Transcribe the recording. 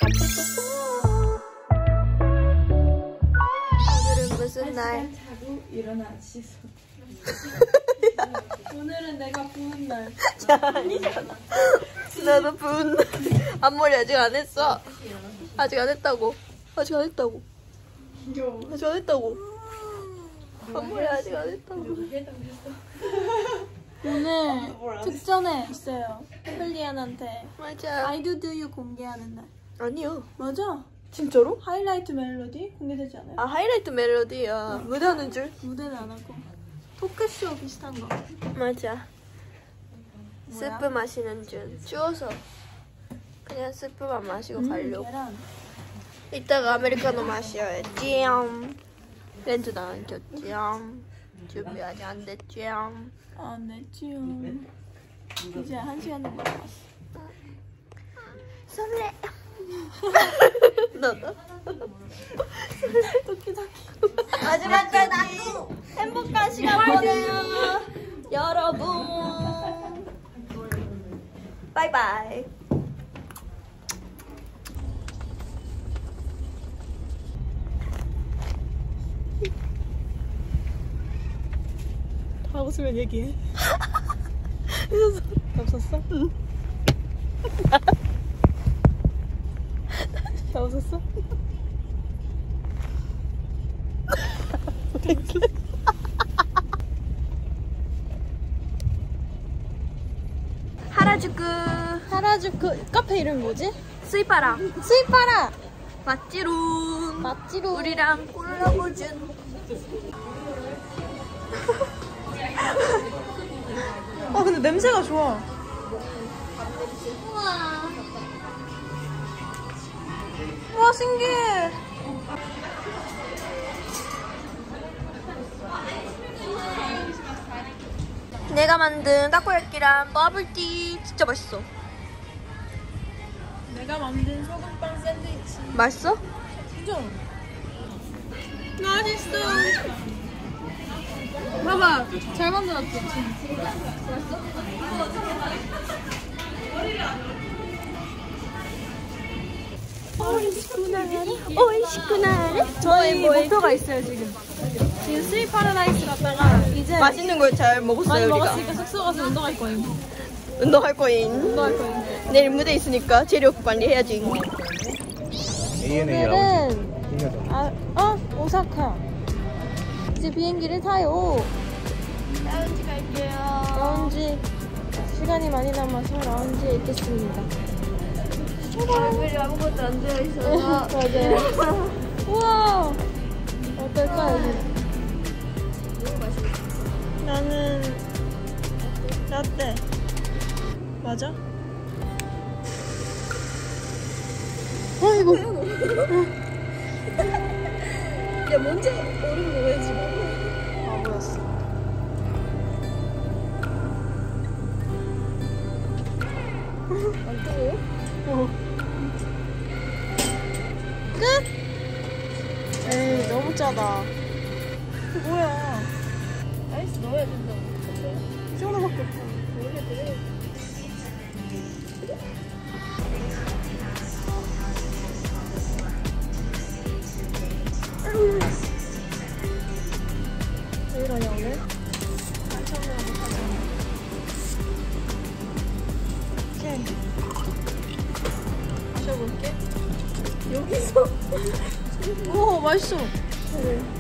오늘은 무슨 날? 자고 일어나 씻어. 오늘은 내가 부은 날. 아니잖아. 나도 부은 날. 앞머리 아직 안 했어. 아직 안 했다고. 아직 안 했다고. 아직 안 했다고. 앞머리 아직 안 했다고. 오늘 특전에 있어요. 헬리안한테 맞아. I do do you 공개하는 날. 아니요. 맞아. 진짜로? 하이라이트 멜로디 공개되지 않아요? 아, 하이라이트 멜로디야. 무대하는 줄? 무대는 안 하고 토크쇼 비슷한 거. 맞아. 뭐야? 스프 마시는 중. 추워서 그냥 스프만 마시고 가려고. 계란. 이따가 아메리카노 마셔야지. 렌즈 나왔죠. 준비 아직 안 됐죠. 아, 네, 지요. 이제 1시간 남았어. 설레. 너도? 토끼토끼. 마지막 날 나도 행복한 시간 보내요. 여러분. 바이바이. 다 웃으면 얘기해. 없었어? 응. 다 웃었어? 하라주쿠 카페 이름 뭐지? 스이파라. 스이파라. 맞지롱. 맞지로. 우리랑 콜라보 중. 아 근데 냄새가 좋아. 우와. 와 신기해. 내가 만든 타코야끼랑 버블티 진짜 맛있어. 내가 만든 소금빵 샌드위치. 맛있어? 진짜 맛있어. 봐봐 잘 만들었지. 오이시쿠나레. 저희 목표가 있어요 지금. 지금 스윗 파라다이스 갔다가 이제 맛있는 걸 잘 먹었어요. 많이 우리가. 먹었으니까 숙소 가서 운동할 거예요. 운동할 거인. 운동할 거예요. 내일 무대 있으니까 체력 관리해야지. 오늘은 오사카. 이제 비행기를 타요. 라운지 갈게요. 라운지 시간이 많이 남아서 라운지에 있겠습니다. 얼굴이 아무것도 안 들어있어서. 맞아요. 우와 어떨까 여기? 너무 맛있어. 나는 라떼. 맞아? 아이고. 야, 먼저 오른 거 왜지? 바보였어. 안 뜨거워? 끝? 에이 너무 짜다. 이게 뭐야? 아이스 넣어야 된다고. 이 정도밖에 없어. 모르겠대. 왜 이러냐 오늘? 처음이라 못하잖아. 오케이. 마셔볼게. 여기서? 오 맛있어. 그래.